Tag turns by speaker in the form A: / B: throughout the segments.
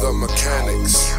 A: The Mechanics.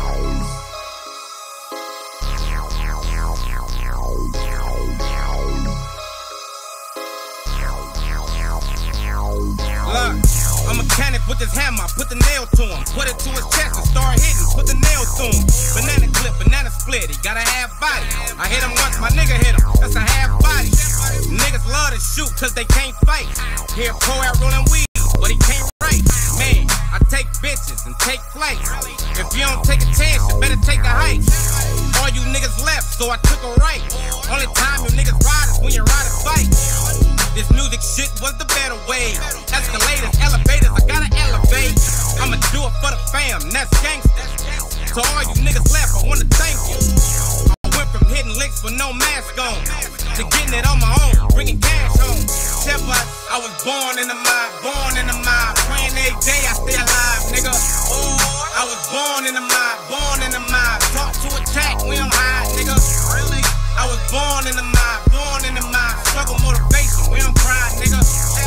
B: Look, a mechanic with his hammer, put the nail to him, put it to his chest and start hitting, put the nail to him. Banana clip, banana split, he got a half body. I hit him once, my nigga hit him, that's a half body. Niggas love to shoot cause they can't fight. Here pro out rolling weed, but he can't write. Man, I take bitches and take flights. If you don't take a chance, you better take a hike. All you niggas left, so I took a right. Only time you niggas ride is when you ride a fight. This music shit was the better way. Escalators, elevators, I gotta elevate. I'ma do it for the fam, that's gangsta. To all you niggas left, I wanna thank you. I went from hitting licks with no mask on to getting it on my own, bringing cash home. But I was born in the mob, born in the mob. Praying every day I stay alive, nigga. I was born in the mob, born in the mob. Talk to attack, we don't hide, nigga. Really? I was born in the mob, born in the mob. Struggle motivation, we don't cry, nigga.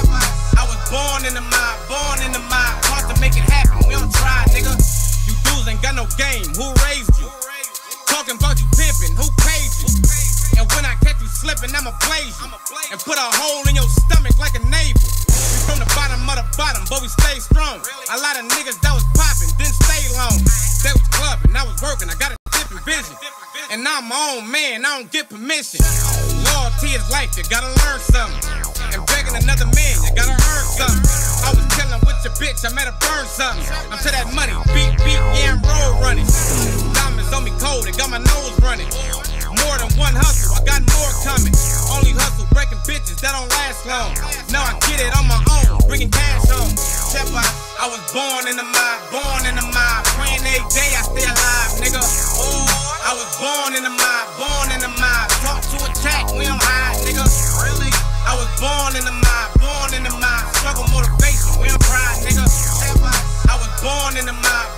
B: I was born in the mob, born in the mob. Hard to make it happen, we don't try, nigga. You dudes ain't got no game, who raised you? Talking about you pimping, who paid you? And when I catch you slipping, I'ma blaze you and put a hole in your stomach like a navel. We from the bottom of the bottom, but we stay strong. A lot of niggas that was popping didn't stay long. They was clubbing, I was working, I got a different vision. And now I'm my own man, I don't get permission. Loyalty is life, you gotta learn something. And begging another man, you gotta earn something. I was chilling with your bitch, I made her burn something. I'm to that money, beat, yeah, I'm road running. Diamonds on me cold, they got my nose running. More than one hustle, I got more coming. Only hustle, breaking bitches, that don't last long. Now I get it on my own, bringing cash home. I was born in the mob, born in the mob. Praying every day I stay alive, nigga. I was born in the mob, born in the mob. Talk to attack, we don't hide, nigga. Really? I was born in the mob, born in the mob. Struggle motivation, we don't cry, nigga. I was born in the mob,